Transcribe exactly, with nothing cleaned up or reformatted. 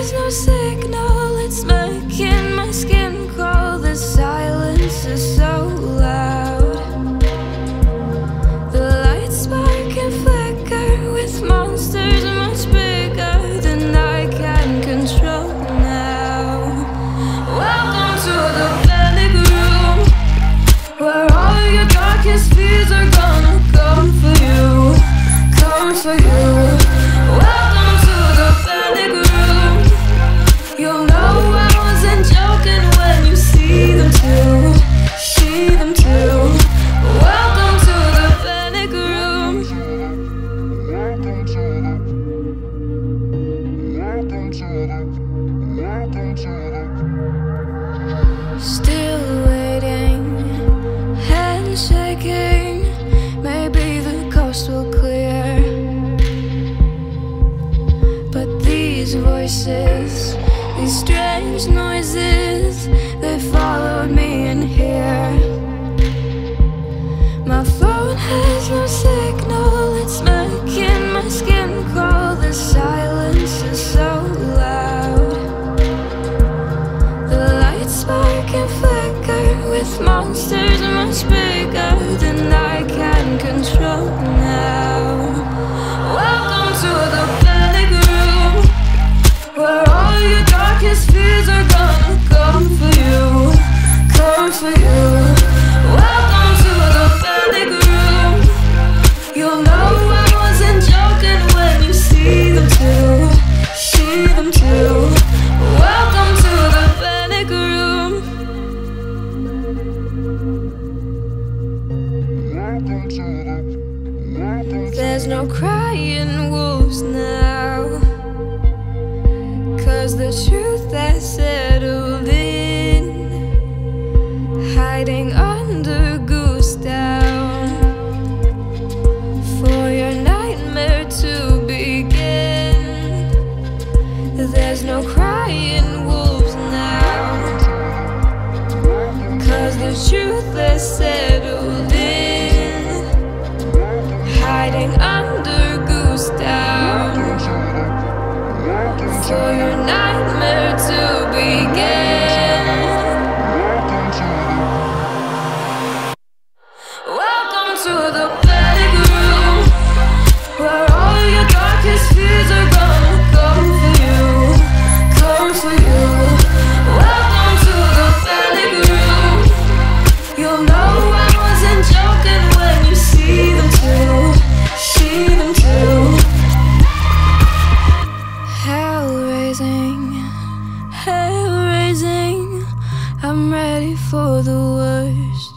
has no signal, it's making my skin crawl. The silence is so loud. The lights spark and flicker with monsters much bigger than I can control now. Welcome to the panic room, where all your darkest fears are gonna come for you, come for you. Welcome to the panic room. You'll know I wasn't joking when you see them too, see them too. Welcome to the panic room. Welcome to the, welcome to the, welcome to the. Still waiting, hands shaking. Maybe the coast will clear, but these voices, these strange noises, they followed me in here. My phone has no signal, it's making my skin crawl. The silence is so loud. The lights spark and flicker with monsters much bigger than I can control now. Welcome to the panic room, where all your darkest fears are gonna come for you, come for you. Welcome to the panic room. You'll know I wasn't joking when you see them too, see them too. Welcome to the panic room. Welcome to the, welcome to There's no crying wolves now, 'cause the truth has settled in, hiding under goose down, for your nightmare to begin. There's no crying wolves now, 'cause the truth has settled in, hiding under goose down, for your nightmare to begin. Welcome to the panic room, where all your darkest fears are gonna come for you, come for you. Welcome to the panic room. You'll know I wasn't joking when you see them too, see them too. Hell raising, hell raising. I'm ready for the worst.